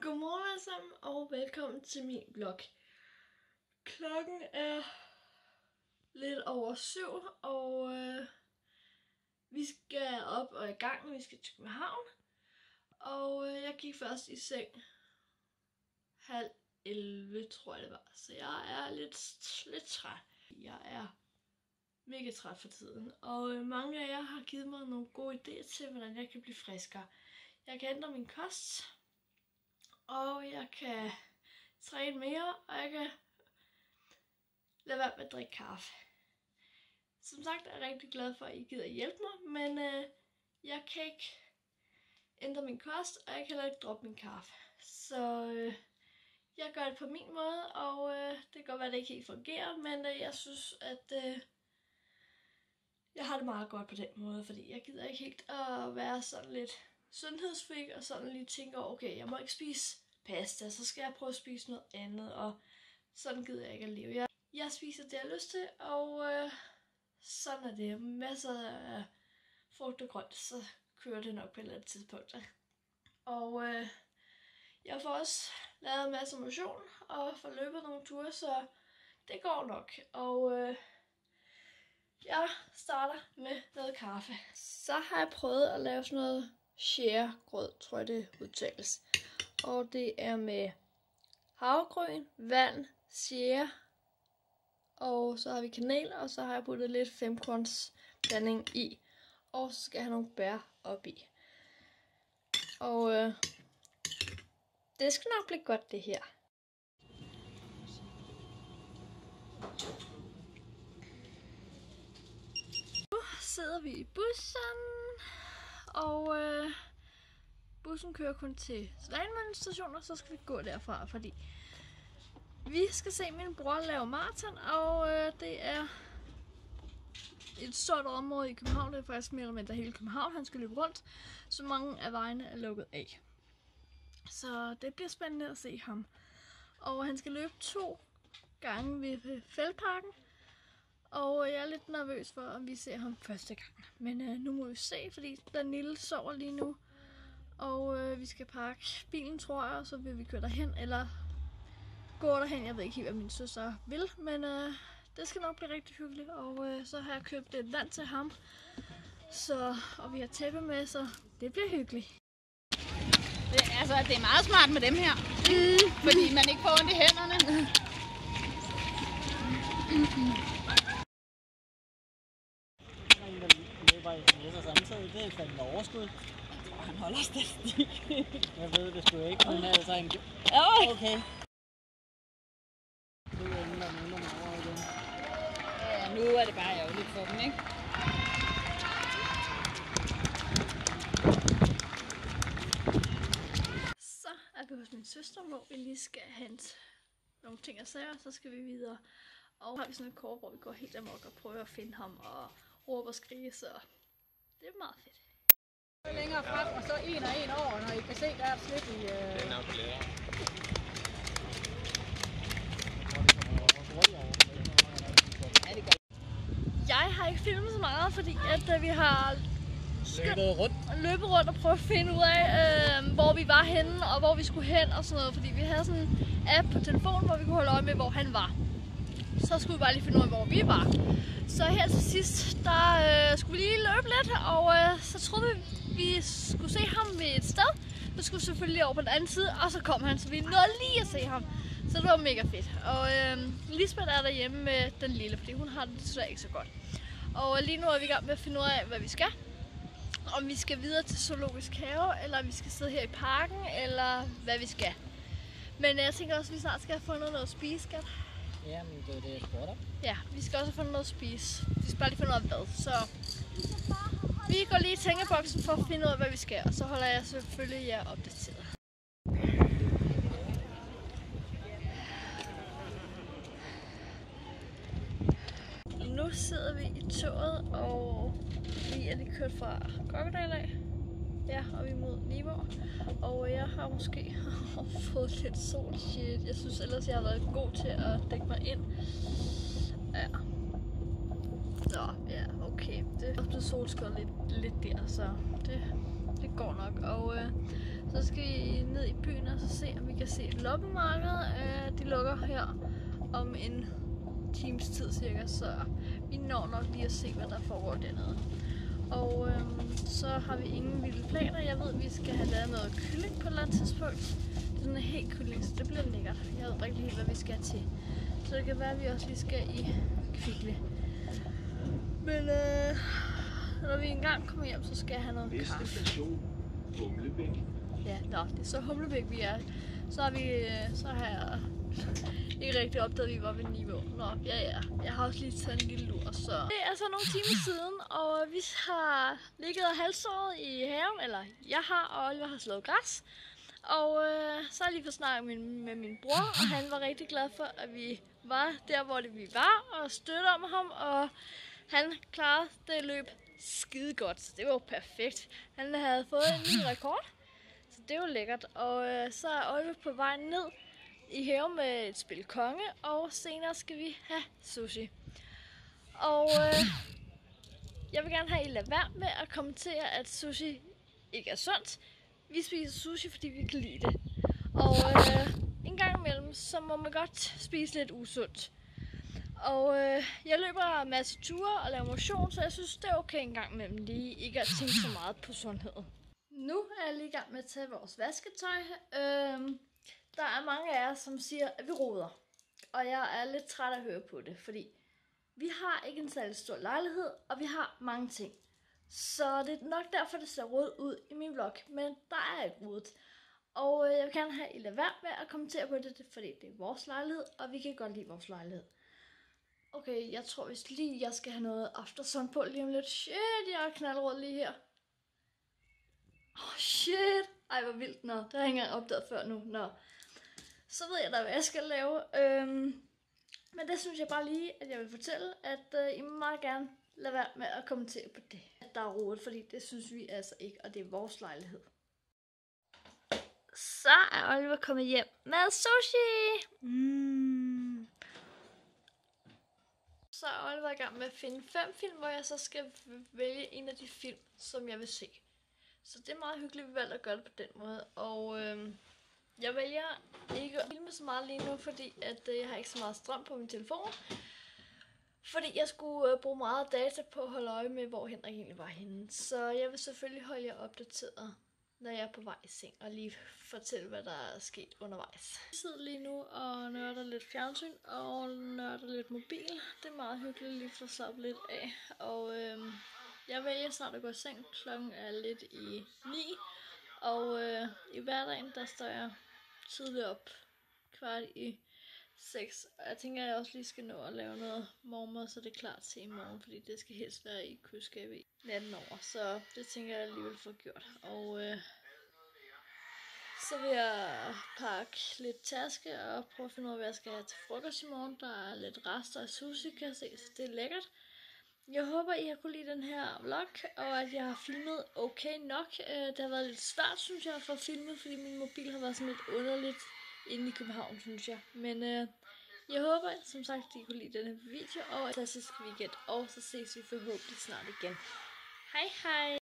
Godmorgen alle sammen, og velkommen til min vlog. Klokken er lidt over 7, og vi skal op og i gang. Vi skal til København. Og jeg gik først i seng 10:30, tror jeg det var. Så jeg er lidt træt. Jeg er mega træt for tiden. Og mange af jer har givet mig nogle gode idéer til, hvordan jeg kan blive friskere. Jeg kan ændre min kost. Og jeg kan træne mere, og jeg kan lade være med at drikke kaffe. Som sagt er jeg rigtig glad for, at I gider hjælpe mig, men jeg kan ikke ændre min kost, og jeg kan heller ikke droppe min kaffe. Så jeg gør det på min måde, og det kan godt være, at det ikke helt fungerer, men jeg synes, at jeg har det meget godt på den måde, fordi jeg gider ikke helt at være sådan lidt sundhedsfrik og sådan lige tænker, okay, jeg må ikke spise pasta, så skal jeg prøve at spise noget andet, og sådan gider jeg ikke at leve. Jeg spiser det, jeg har lyst til, og sådan er det. Masser af frugt og grønt, så kører det nok på et eller andet tidspunkt. Og jeg får også lavet en masse motion, og får løbet nogle ture, så det går nok. Og jeg starter med noget kaffe. Så har jeg prøvet at lave sådan noget shea-grød, tror jeg det udtales. Og det er med havregryn, vand, shea, og så har vi kanel, og så har jeg puttet lidt 5-korns blanding i. Og så skal jeg have nogle bær op i. Og det skal nok blive godt, det her. Nu sidder vi i bussen, og bussen kører kun til Svanemøllen station, og så skal vi gå derfra, fordi vi skal se min bror lave maraton, og det er et stort område i København. Det er faktisk mere eller mindre hele København, han skal løbe rundt, så mange af vejene er lukket af. Så det bliver spændende at se ham. Og han skal løbe 2 gange ved Fælledparken, og jeg er lidt nervøs for, om vi ser ham første gang. Men nu må vi se, fordi den lille sover lige nu. Og vi skal pakke bilen, tror jeg, og så vil vi køre derhen, eller gå derhen. Jeg ved ikke helt, hvad min søster vil, men det skal nok blive rigtig hyggeligt. Og så har jeg købt et vand til ham, og vi har tæppe med, så det bliver hyggeligt. Det er meget smart med dem her, fordi man ikke får ondt i hænderne. Det er fandme overskud. Han holder statistik. Jeg ved det sgu ikke, men altså en... Okay. Ja, nu er det bare ærgerligt for dem, ikke? Så er vi hos min søster, hvor vi lige skal hente nogle ting og sager, så skal vi videre. Og har vi sådan et kort, hvor vi går helt amok og prøver at finde ham og råbe og skrige, så det er meget fedt. Længere frem, og så en og en over, når I kan se, der er et slip i... Det er nok flere. Jeg har ikke filmet så meget, fordi at vi har løbet rundt og prøvet at finde ud af, hvor vi var henne og hvor vi skulle hen og sådan noget. Fordi vi havde sådan en app på telefonen, hvor vi kunne holde øje med, hvor han var. Så skulle vi bare lige finde ud af, hvor vi var. Så her til sidst, der skulle vi lige løbe lidt, og så troede vi skulle se ham ved et sted. Så skulle vi selvfølgelig over på den anden side, og så kom han, så vi nåede lige at se ham. Så det var mega fedt. Og Lisbeth er derhjemme med den lille, fordi hun har det desværre ikke så godt. Og lige nu er vi i gang med at finde ud af, hvad vi skal. Om vi skal videre til Zoologisk Have, eller om vi skal sidde her i parken, eller hvad vi skal. Men jeg tænker også, at vi snart skal have fundet noget at spise, skat. Ja, men det er det, jeg spurgte om. Ja, vi skal også have fundet noget at spise. Vi skal bare lige finde ud af hvad. Så vi går lige i tænkeboksen for at finde ud af, hvad vi skal. Og så holder jeg selvfølgelig jer opdateret. Nu sidder vi i toget, og vi er lige kørt fra Kokkedal af. Ja, og vi er mod Viborg. Og jeg har måske fået lidt sol. Shit. Jeg synes ellers, jeg har været god til at dække mig ind. Ja. Nå, ja, okay. Det er blevet solskåret lidt der, så det går nok. Og så skal vi ned i byen og så se, kan se et loppemarked. De lukker her om en times tid cirka, så vi når nok lige at se, hvad der foregår dernede. Og så har vi ingen vilde planer. Jeg ved, at vi skal have lavet noget kylling på et eller andet tidspunkt. Det er sådan en helt kylling, så det bliver lækkert. Jeg ved ikke lige, hvad vi skal til. Så det kan være, at vi også lige skal i Kvickly. Men når vi engang kommer hjem, så skal jeg have noget kaffe. Næste station, Humlebæk. Ja, det er så Humlebæk, vi er. Så har jeg ikke rigtig opdaget, at vi var ved niveau. Nå, ja. Jeg har også lige taget en lille lur, så... Det er så nogle timer siden, og vi har ligget og halvsovet i haven, eller jeg har, og Oliver har slået græs. Og så har jeg lige fået snakket med min bror, og han var rigtig glad for, at vi var der, hvor vi var, og støttede om ham, og han klarede det løb skide godt, så det var jo perfekt. Han havde fået en ny rekord, så det var lækkert. Og så er Oliver på vej ned i haven med et spil konge, og senere skal vi have sushi. Og jeg vil gerne have, at I lader være med at kommentere, at sushi ikke er sundt. Vi spiser sushi, fordi vi kan lide det. Og en gang imellem, så må man godt spise lidt usundt. Og jeg løber en masse ture og laver motion, så jeg synes, det er okay en gang imellem lige ikke at tænke så meget på sundheden. Nu er jeg lige i gang med at tage vores vasketøj. Der er mange af jer, som siger, at vi roder. Og jeg er lidt træt af at høre på det, fordi vi har ikke en særlig stor lejlighed, og vi har mange ting. Så det er nok derfor, det ser rodet ud i min vlog, men der er ikke rodet. Og jeg vil gerne have, at I lader være med at kommentere på det, fordi det er vores lejlighed, og vi kan godt lide vores lejlighed. Okay, jeg tror vist lige, jeg skal have noget aftersun på lige om lidt. Shit, jeg er knaldrød lige her. Shit. Ej, hvor vildt. Nå, det har jeg ikke engang opdaget før nu. Nå. Så ved jeg da, hvad jeg skal lave. Men det synes jeg bare lige, at jeg vil fortælle, at I må meget gerne lade være med at kommentere på det. At der er rodet, fordi det synes vi altså ikke, og det er vores lejlighed. Så er Oliver kommet hjem med sushi. Så er Oliver i gang med at finde 5 film, hvor jeg så skal vælge en af de film, som jeg vil se. Så det er meget hyggeligt, vi valgte at gøre det på den måde. Og jeg vælger ikke at filme så meget lige nu, fordi at, jeg har ikke så meget strøm på min telefon. Fordi jeg skulle bruge meget data på at holde øje med, hvor Henrik egentlig var henne. Så jeg vil selvfølgelig holde jer opdateret, når jeg er på vej i seng, og lige fortælle, hvad der er sket undervejs. Jeg sidder lige nu og nørder lidt fjernsyn og nørder lidt mobil. Det er meget hyggeligt lige at få slappet lidt af. Og jeg vælger snart at gå i seng. Klokken er lidt i 9. Og i hverdagen, der står jeg tidligt op, 5:15. Og jeg tænker, at jeg også lige skal nå at lave noget morgenmad, så det er klar til i morgen, fordi det skal helst være i køleskabet i natten over. Så det tænker jeg alligevel få gjort. Og så vil jeg pakke lidt taske og prøve at finde ud af, hvad jeg skal have til frokost i morgen. Der er lidt rester af sushi, kan jeg se, så det er lækkert. Jeg håber, I har kunne lide den her vlog, og at jeg har filmet okay nok. Det har været lidt svært, synes jeg, for at filme, fordi min mobil har været sådan lidt underligt inde i København, synes jeg. Men jeg håber, som sagt, at I kunne lide denne video, og en fantastisk weekend. Og så ses vi forhåbentlig snart igen. Hej hej!